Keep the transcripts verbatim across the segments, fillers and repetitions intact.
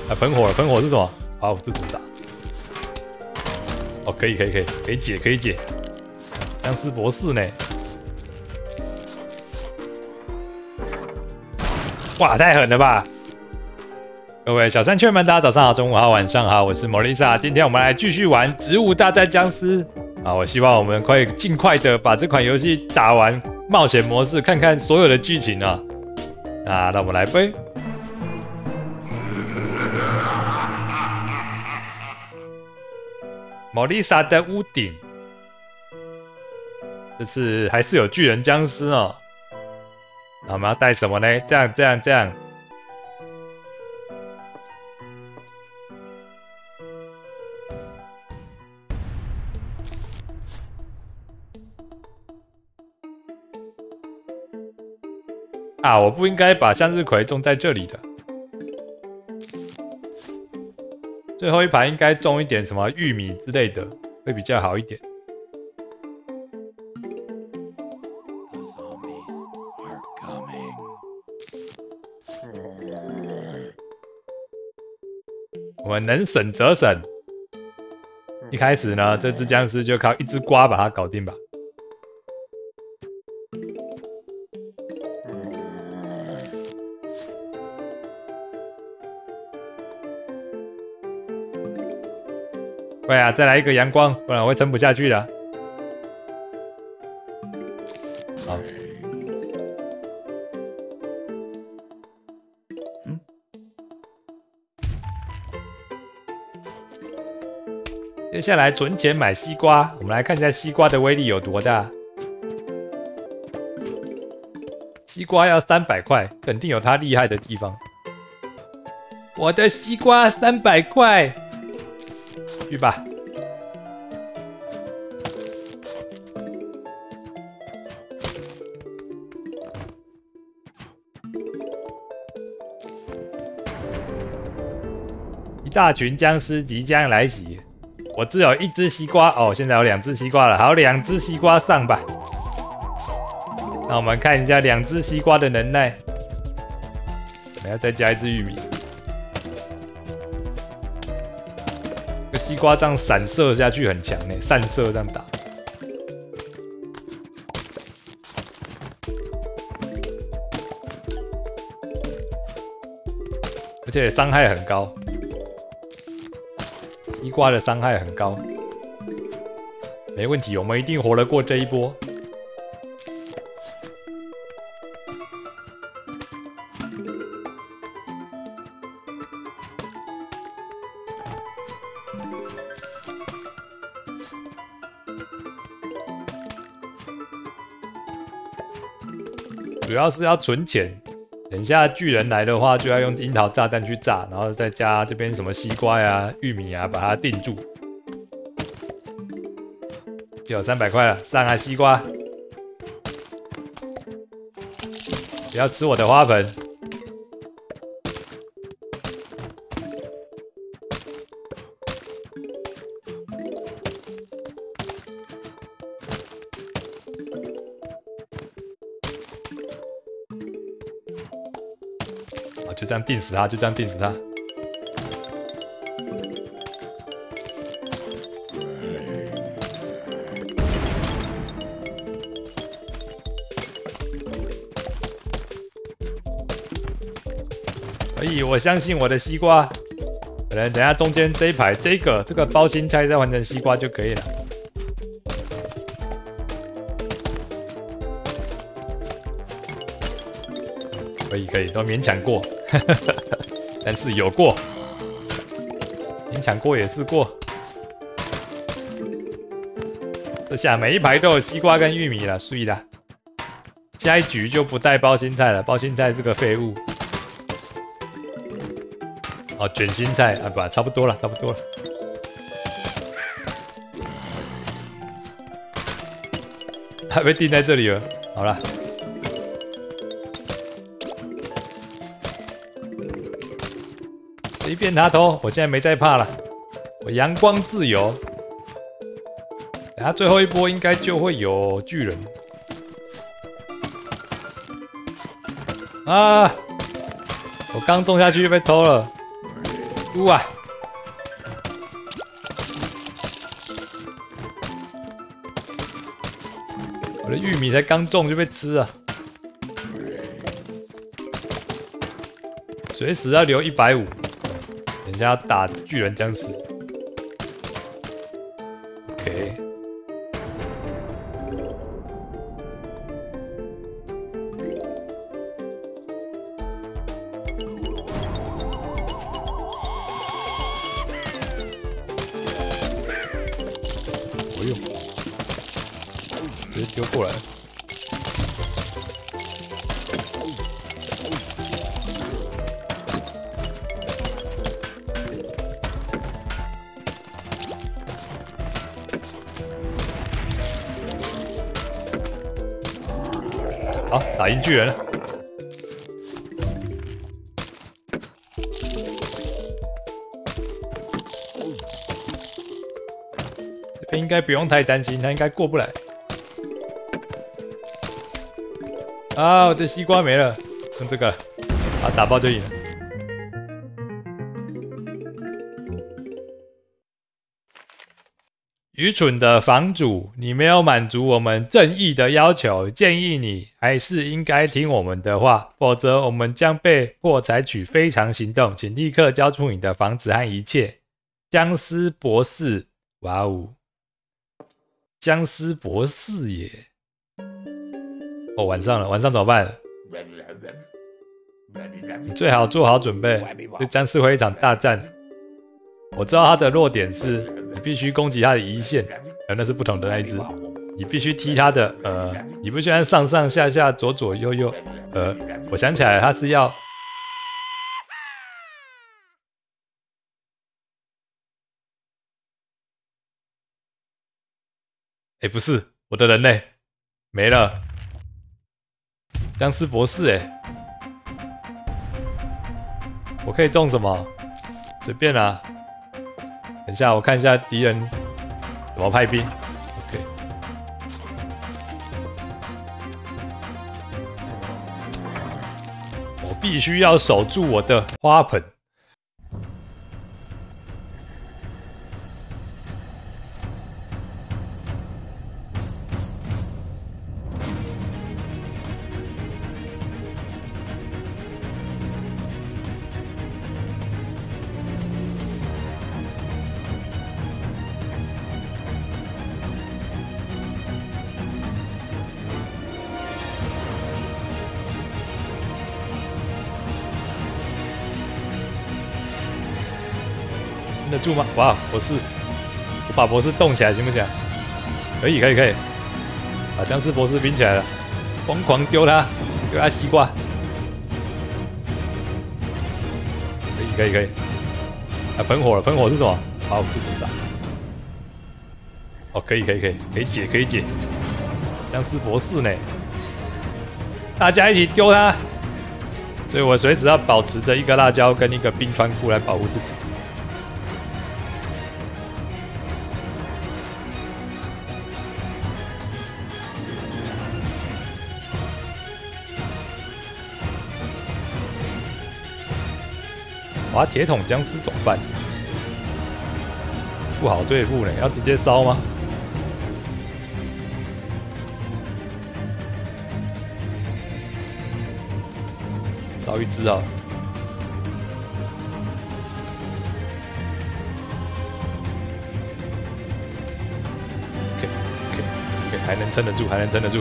啊，喷火了，喷火是什么？好，这怎么打？哦，可以，可以，可以，可以解，可以解。僵尸博士呢？哇，太狠了吧！各位小山雀们，大家早上好，中午好，晚上好，我是莫丽莎。今天我们来继续玩《植物大战僵尸》啊！我希望我们可以尽快的把这款游戏打完冒险模式，看看所有的剧情啊！那让我们来呗。莫丽莎的屋顶，这次还是有巨人僵尸哦。那我们要带什么呢？这样，这样，这样。啊，我不应该把向日葵种在这里的。最后一排应该种一点什么玉米之类的，会比较好一点。我们能省则省。一开始呢，这只僵尸就靠一只瓜把它搞定吧。对啊，再来一个阳光，不然我会撑不下去的。好。嗯。接下来存钱买西瓜，我们来看一下西瓜的威力有多大。西瓜要三百块，肯定有它厉害的地方。我的西瓜三百块。去吧。一大群僵尸即将来袭，我只有一只西瓜哦，现在有两只西瓜了，好，两只西瓜上吧。那我们看一下两只西瓜的能耐，还要再加一只玉米。西瓜这样散射下去很强呢，散射这样打，而且伤害很高。西瓜的伤害很高，没问题，我们一定活得过这一波。主要是要存钱，等一下巨人来的话，就要用樱桃炸弹去炸，然后再加这边什么西瓜呀、玉米啊，把它定住。就有三百块了，上啊西瓜！不要吃我的花盆。就这样定死他，就这样定死他。可以，我相信我的西瓜。可能等一下中间这一排这个这个包心菜再换成西瓜就可以了。可以可以，都勉强过。但是有过，勉强过也是过。这下每一排都有西瓜跟玉米了，碎了。下一局就不带包心菜了，包心菜是个废物。哦，卷心菜啊，不，差不多了，差不多了。还被定在这里了，好了。随便拿头，我现在没在怕了，我阳光自由。等下最后一波应该就会有巨人啊！我刚种下去就被偷了， 哇！我的玉米才刚种就被吃了，随时要留一百五，等一下要打巨人僵尸。OK。 直接丢过来。好，打赢巨人了。这边应该不用太担心，他应该过不来。 啊，我的西瓜没了，用这个，啊，打爆就赢了。愚蠢的房主，你没有满足我们正义的要求，建议你还是应该听我们的话，否则我们将被迫采取非常行动，请立刻交出你的房子和一切。僵尸博士，哇哦，僵尸博士耶！ 哦，晚上了，晚上怎么办？你最好做好准备，这将是会一场大战。我知道他的弱点是，你必须攻击他的一线，呃，那是不同的那一只。你必须踢他的，呃，你不喜欢上上下下、左左右右，呃，我想起来，他是要，哎，不是，我的人类没了。 僵尸博士哎，我可以种什么？随便啦。等一下，我看一下敌人怎么派兵。OK， 我必须要守住我的花盆。撑得住吗？哇，博士，我把博士动起来行不行？可以，可以，可以，把僵尸博士冰起来了，疯狂丢他，丢他西瓜。可以，可以，可以。啊，喷火了，喷火是什么？好，这怎么打？哦，可以，可以，可以，可以解，可以解。僵尸博士呢？大家一起丢他。所以我随时要保持着一个辣椒跟一个冰川库来保护自己。 哇，铁桶僵尸怎么办？不好对付呢，要直接烧吗？烧一只啊！ OK OK OK， 还能撑得住，还能撑得住。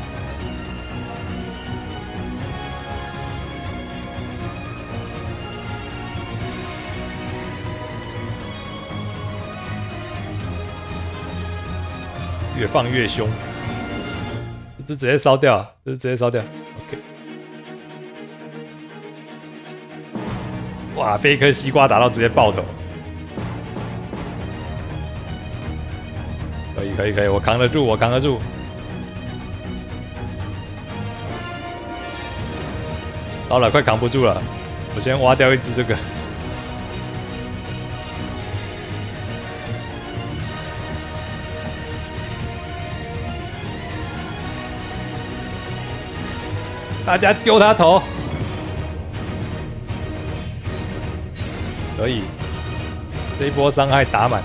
越放越凶，这只直接烧掉，这只直接烧掉。OK， 哇，被一颗西瓜打到直接爆头。可以，可以，可以，我扛得住，我扛得住。烧了，快扛不住了，我先挖掉一只这个。 大家丢他头， 可以，这一波伤害打满。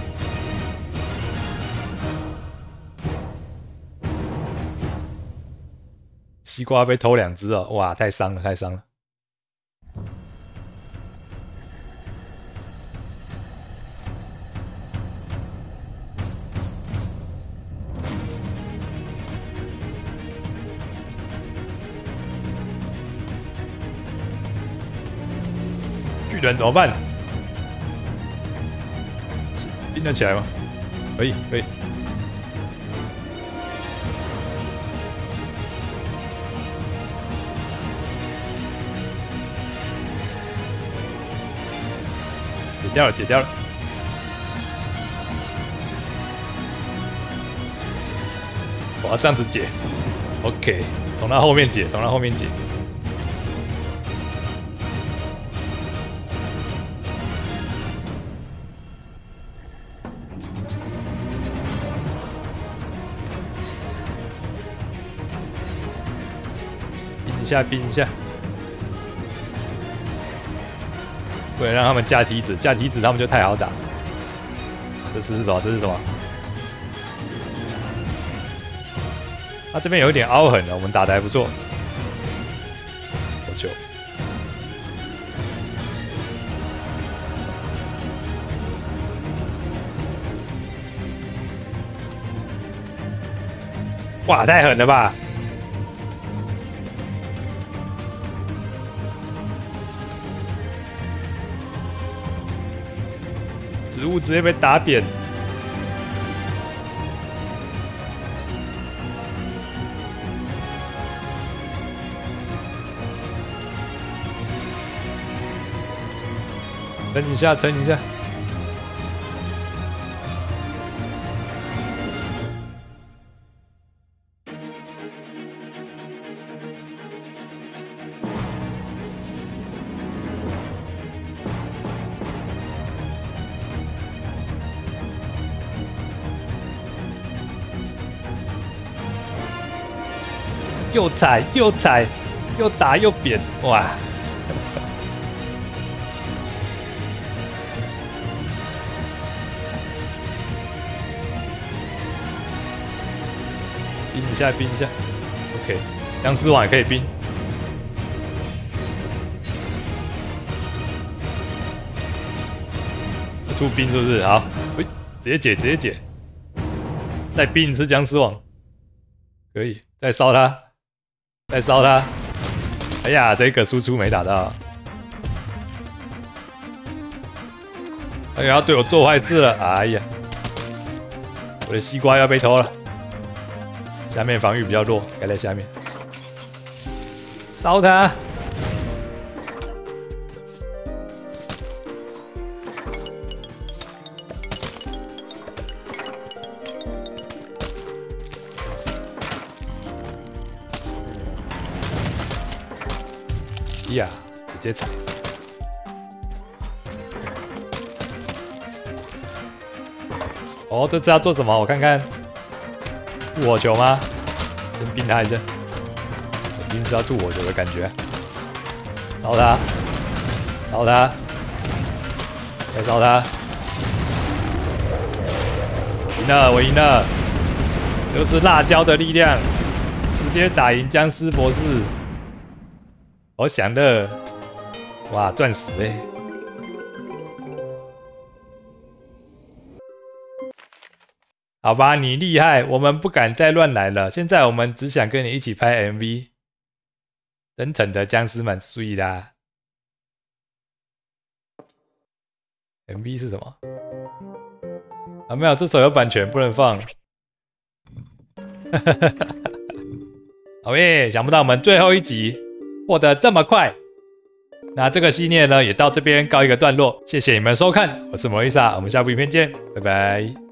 西瓜被偷两只哦，哇，太伤了，太伤了。巨人怎么办？冰得起来吗？可以，可以。解掉了，解掉了。我要这样子解 ，OK， 从他后面解，从他后面解。冰一下，冰一下。 不能让他们架梯子，架梯子他们就太好打。这次是什么？这是什么？他、啊、这边有一点凹痕了，我们打得还不错。好球！哇，太狠了吧！ 植物直接被打扁，撑一下，撑一下。又踩又踩，又打又扁，哇！冰一下，冰一下 ，OK， 僵尸王也可以冰。出冰是不是？好，喂，直接解，直接解，再冰一次僵尸王，可以，再烧他。 再烧他！哎呀，这个输出没打到，他要对我做坏事了！哎呀，我的西瓜要被偷了。下面防御比较弱，该在下面烧他！呀，直接踩！哦，这次要做什么？我看看，吐火球吗？先冰他一下，冰是要吐火球的感觉。烧他，烧他，再烧他！赢了，我赢了！就是辣椒的力量，直接打赢僵尸博士。 我想的，哇，钻石哎！好吧，你厉害，我们不敢再乱来了。现在我们只想跟你一起拍 M V。真诚的僵尸们，睡啦 ！M V 是什么？啊，没有，这首有版权，不能放。好耶！想不到我们最后一集。 获得这么快，那这个系列呢也到这边告一个段落，谢谢你们的收看，我是摩丽莎，我们下部影片见，拜拜。